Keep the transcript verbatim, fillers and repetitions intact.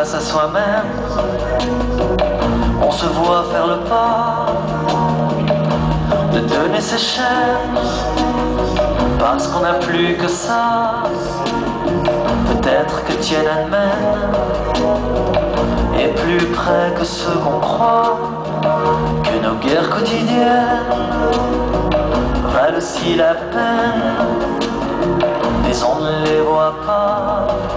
face à soi-même, on se voit faire le pas de donner ses chaînes, parce qu'on n'a plus que ça. Peut-être que Tiananmen est plus près que ce qu'on croit, que nos guerres quotidiennes valent aussi la peine, mais on ne les voit pas.